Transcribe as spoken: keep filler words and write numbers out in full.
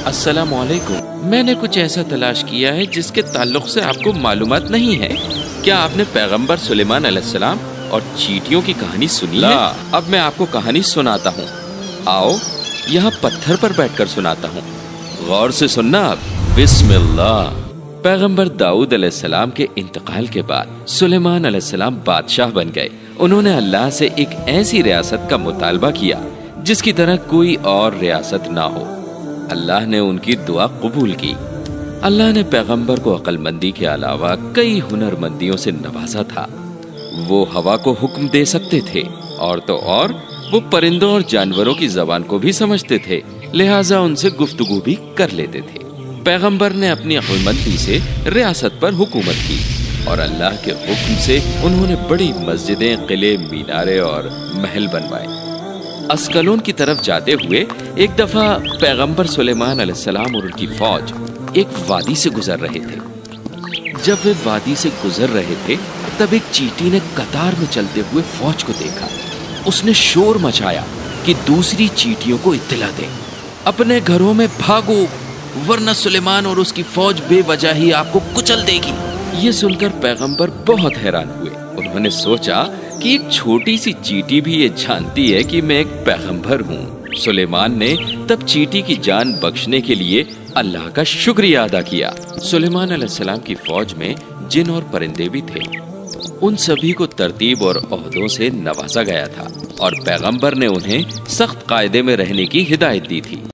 अस्सलाम वालेकुम। मैंने कुछ ऐसा तलाश किया है जिसके ताल्लुक से आपको मालूमात नहीं है। क्या आपने पैगंबर सुलेमान अलैहिस्सलाम और चींटियों की कहानी सुनी है? अब मैं आपको कहानी सुनाता हूँ। आओ यहाँ पत्थर पर बैठकर सुनाता हूँ, गौर से सुनना। आप बिस्मिल्लाह। पैगंबर दाऊद अलैहिस्सलाम के इंतकाल के बाद सुलेमान अलैहिस्सलाम बादशाह बन गए। उन्होंने अल्लाह से एक ऐसी रियासत का मुतालबा किया जिसकी तरह कोई और रियासत ना हो। अल्लाह ने उनकी दुआ कबूल की। अल्लाह ने पैगंबर को अक्लमंदी के अलावा कई हुनरमंदियों से नवाजा था। वो हवा को हुक्म दे सकते थे, और तो और वो परिंदों और जानवरों की जबान को भी समझते थे, लिहाजा उनसे गुफ्तगू भी कर लेते थे। पैगंबर ने अपनी अक्लमंदी से रियासत पर हुकूमत की और अल्लाह के हुक्म से उन्होंने बड़ी मस्जिदें, किले, मीनारे और महल बनवाए। अस्कलोन की तरफ जाते हुए एक दफा पैगंबर सुलेमान अलैहिस्सलाम और उनकी फौज एक वादी से गुजर रहे थे। जब वे वादी से गुजर रहे थे तब एक चींटी ने कतार में चलते हुए फौज को देखा। उसने शोर मचाया कि दूसरी चींटियों को इत्तला दें, अपने घरों में भागो वरना सुलेमान और उसकी फौज बेवजह ही आपको कुचल देगी। ये सुनकर पैगंबर बहुत हैरान हुए। उन्होंने सोचा कि एक छोटी सी चींटी भी ये जानती है कि मैं एक पैगंबर हूँ। सुलेमान ने तब चींटी की जान बख्शने के लिए अल्लाह का शुक्रिया अदा किया। सुलेमान अलैहिस्सलाम की फौज में जिन और परिंदे भी थे। उन सभी को तरतीब और ओहदों से नवाजा गया था और पैगंबर ने उन्हें सख्त कायदे में रहने की हिदायत दी थी।